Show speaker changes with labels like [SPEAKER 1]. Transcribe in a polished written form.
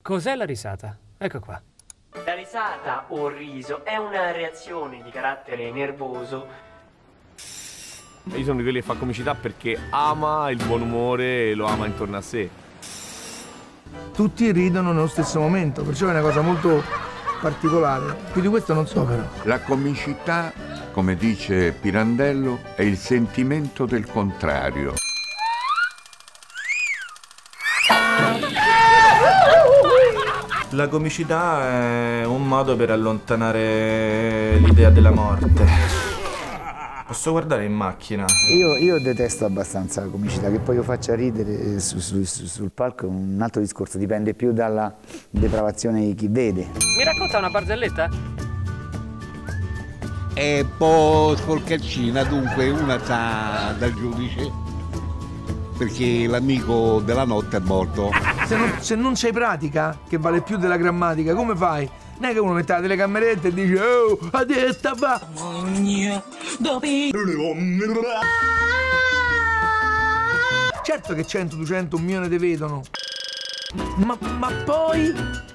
[SPEAKER 1] Cos'è la risata? Ecco qua.
[SPEAKER 2] La risata o riso è una reazione di carattere nervoso.
[SPEAKER 3] Io sono di quelli che fa comicità perché ama il buon umore e lo ama intorno a sé.
[SPEAKER 4] Tutti ridono nello stesso momento, perciò è una cosa molto particolare. Più di questo non so però.
[SPEAKER 5] La comicità, come dice Pirandello, è il sentimento del contrario.
[SPEAKER 6] La comicità è un modo per allontanare l'idea della morte. Posso guardare in macchina?
[SPEAKER 7] Io detesto abbastanza la comicità, che poi io faccia ridere sul palco è un altro discorso, dipende più dalla depravazione di chi vede.
[SPEAKER 1] Mi racconta una barzelletta?
[SPEAKER 8] È un po' sporcaccina, dunque una sa dal giudice perché l'amico della notte è morto.
[SPEAKER 4] Se non c'hai pratica, che vale più della grammatica, come fai? Non è che uno mette la telecameretta e dice oh, a destra va! Certo che 100, 200, 1 milione te vedono, ma poi